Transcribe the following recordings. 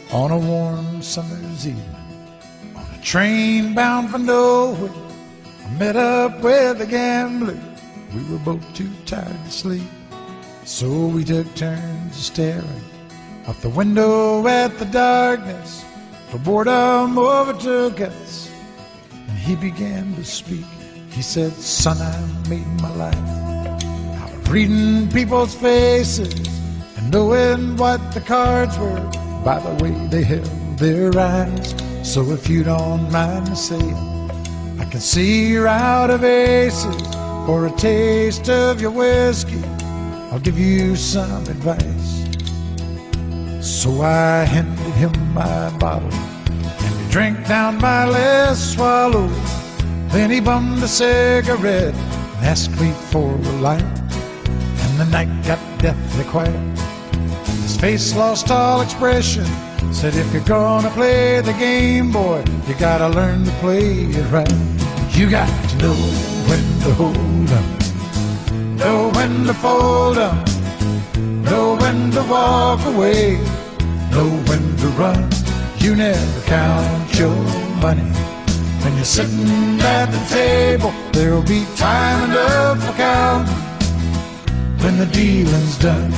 On a warm summer's evening, on a train bound for nowhere, I met up with a gambler. We were both too tired to sleep, so we took turns staring out the window at the darkness. For boredom overtook us, and he began to speak. He said, "Son, I made my life out of reading people's faces and knowing what the cards were by the way they held their eyes. So if you don't mind me saying, I can see you're out of aces. For a taste of your whiskey, I'll give you some advice." So I handed him my bottle, and he drank down my last swallow. Then he bummed a cigarette and asked me for a light, and the night got deathly quiet. His face lost all expression. Said, "If you're gonna play the game, boy, you gotta learn to play it right. You got to know when to hold 'em, know when to fold 'em, know when to walk away, know when to run. You never count your money when you're sitting at the table. There'll be time enough for counting when the dealing's done."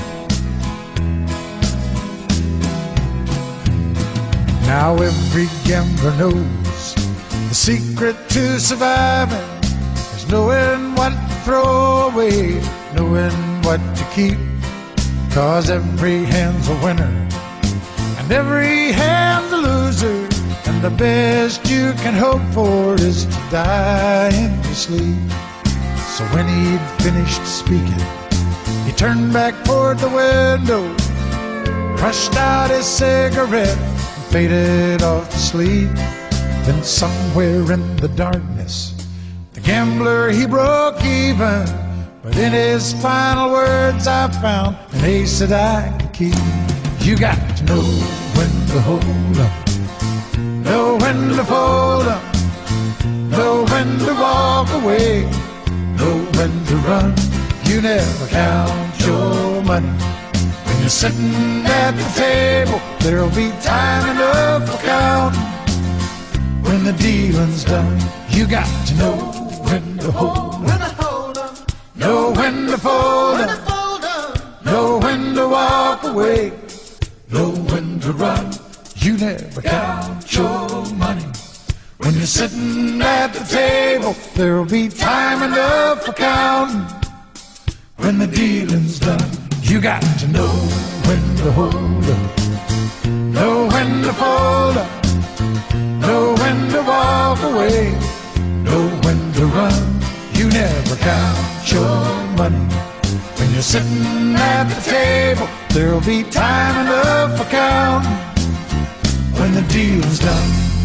Now every gambler knows the secret to surviving is knowing what to throw away, knowing what to keep. 'Cause every hand's a winner and every hand's a loser, and the best you can hope for is to die in your sleep. So when he'd finished speaking, he turned back toward the window, crushed out his cigarette, faded off to sleep. Then somewhere in the darkness, the gambler, he broke even. But in his final words I found an ace that I could keep. You got to know when to hold 'em, know when to fold 'em, know when to walk away, know when to run. You never count your money when you're sitting at the table. There'll be time enough for counting when the dealing's done. You got to know when to hold 'em, know when to fold 'em, know when to walk away, know when to run. You never count your money when you're sitting at the table. There'll be time enough for counting when the dealing's done. You got to know when to hold 'em, know when to fold 'em, know when to walk away, know when to run. You never count your money when you're sitting at the table. There'll be time enough for counting when the deal's done.